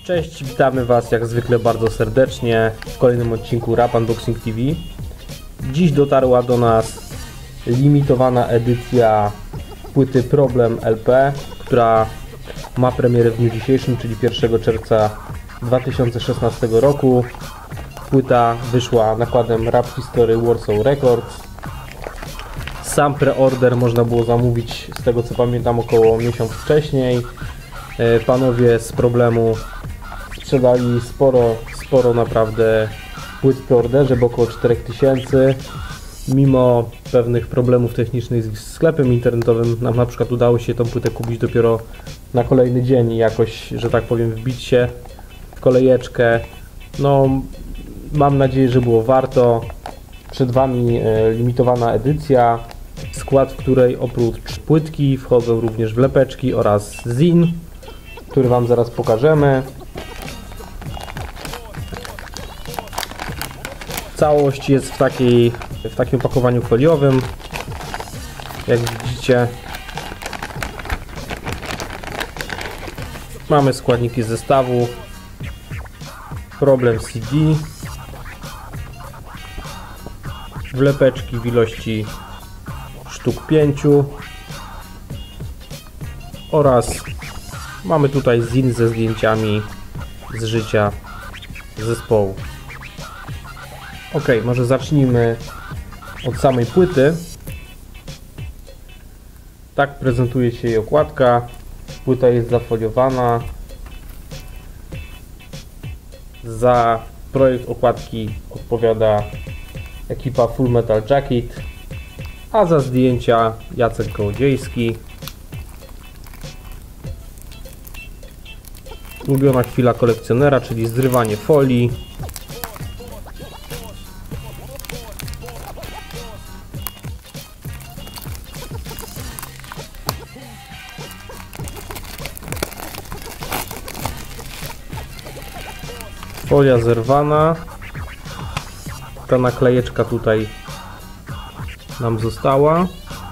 Cześć, witamy Was jak zwykle bardzo serdecznie w kolejnym odcinku Rap Unboxing TV. Dziś dotarła do nas limitowana edycja płyty Problem LP, która ma premierę w dniu dzisiejszym, czyli 1 czerwca 2016 roku. Płyta wyszła nakładem Rap History Warsaw Records. Sam preorder można było zamówić, z tego co pamiętam, około miesiąc wcześniej. Panowie z Problemu sprzedali sporo naprawdę płyt w preorderze, bo około 4000. Mimo pewnych problemów technicznych z sklepem internetowym, nam na przykład udało się tą płytę kupić dopiero na kolejny dzień i jakoś, że tak powiem, wbić się w kolejeczkę. No, mam nadzieję, że było warto. Przed Wami limitowana edycja, w skład której oprócz płytki wchodzą również wlepeczki oraz zin, który Wam zaraz pokażemy. Całość jest w takim opakowaniu foliowym. Jak widzicie, mamy składniki zestawu, Problem CD, wlepeczki w ilości sztuk 5 oraz mamy tutaj zin ze zdjęciami z życia zespołu. Ok, może zacznijmy od samej płyty. Tak prezentuje się jej okładka. Płyta jest zafoliowana. Za projekt okładki odpowiada ekipa Full Metal Jacket, a za zdjęcia Jacek Kołodziejski. Ulubiona chwila kolekcjonera, czyli zrywanie folii. Folia zerwana. Ta naklejeczka tutaj nam została.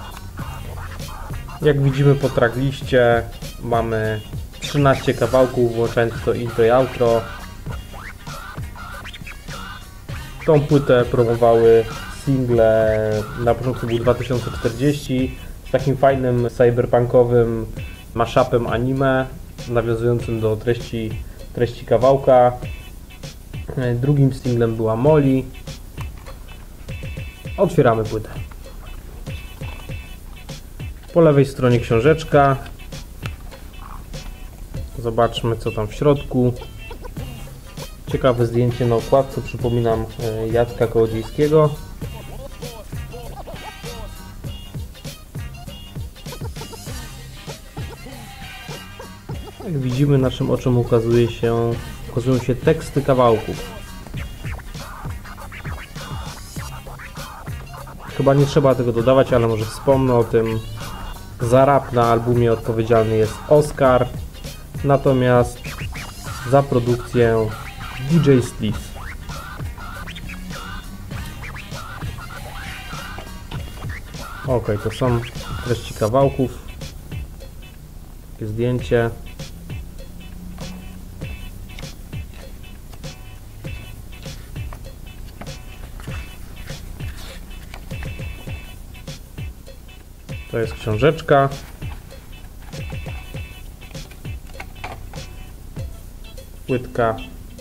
Jak widzimy po trackliście mamy 13 kawałków, włączając to intro i outro. Tą płytę promowały single, na początku był 2040 z takim fajnym cyberpunkowym mashupem anime nawiązującym do treści kawałka. Drugim singlem była Molly. Otwieramy płytę. Po lewej stronie książeczka. Zobaczmy, co tam w środku. Ciekawe zdjęcie na okładce, przypominam, Jacka Kołodziejskiego. Jak widzimy, naszym oczom ukazują się teksty kawałków. Chyba nie trzeba tego dodawać, ale może wspomnę o tym. Za rap na albumie odpowiedzialny jest Oskar, natomiast za produkcję DJ Sleaze. Ok, to są treści kawałków. Takie zdjęcie. To jest książeczka. Płytka.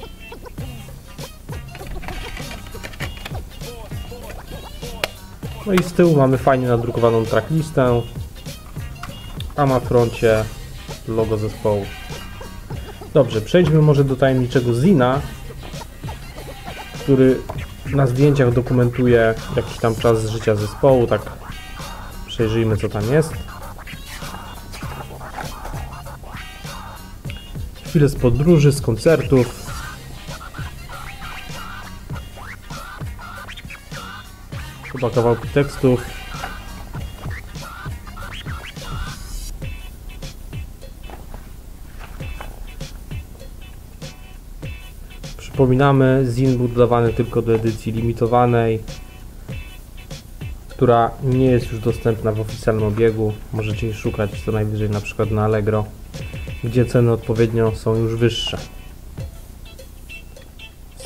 No i z tyłu mamy fajnie nadrukowaną tracklistę, a na froncie logo zespołu. Dobrze, przejdźmy może do tajemniczego zina, który na zdjęciach dokumentuje jakiś tam czas z życia zespołu. Tak, przejrzyjmy, co tam jest. Chwile z podróży, z koncertów. Chyba kawałki tekstów. Przypominamy, zin był dodawany tylko do edycji limitowanej, która nie jest już dostępna w oficjalnym obiegu. Możecie jej szukać co najwyżej na przykład na Allegro, gdzie ceny odpowiednio są już wyższe.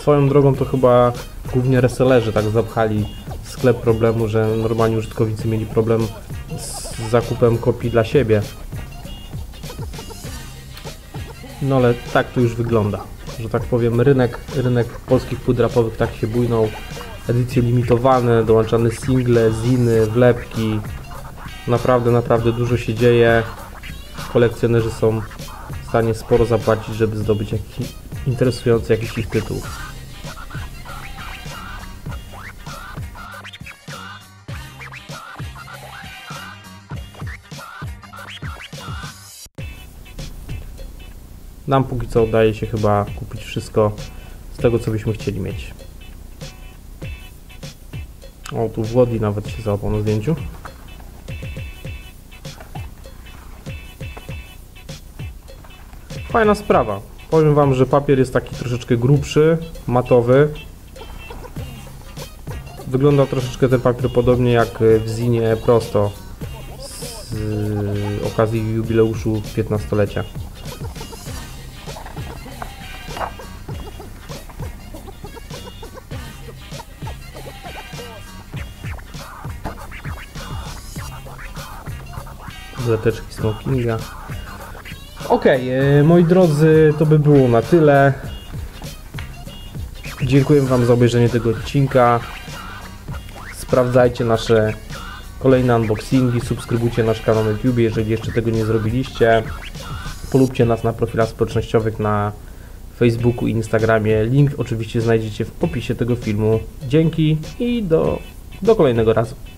Swoją drogą to chyba głównie resellerzy tak zapchali sklep problemu, że normalni użytkownicy mieli problem z zakupem kopii dla siebie. No ale tak to już wygląda, że tak powiem, rynek polskich płyt rapowych tak się bujnął. Edycje limitowane, dołączane single, ziny, wlepki. Naprawdę dużo się dzieje. Kolekcjonerzy są w stanie sporo zapłacić, żeby zdobyć jakiś interesujący jakiś ich tytuł. Nam póki co udaje się chyba kupić wszystko z tego, co byśmy chcieli mieć. O, tu Włodi nawet się załapał na zdjęciu. Fajna sprawa. Powiem wam, że papier jest taki troszeczkę grubszy, matowy. Wygląda troszeczkę ten papier podobnie jak w zinie Prosto z okazji jubileuszu 15-lecia. Zeteczki smokinga. Okej, moi drodzy, to by było na tyle. Dziękuję wam za obejrzenie tego odcinka. Sprawdzajcie nasze kolejne unboxingi, subskrybujcie nasz kanał na YouTube, jeżeli jeszcze tego nie zrobiliście. Polubcie nas na profilach społecznościowych na Facebooku i Instagramie. Link oczywiście znajdziecie w opisie tego filmu. Dzięki i do kolejnego razu.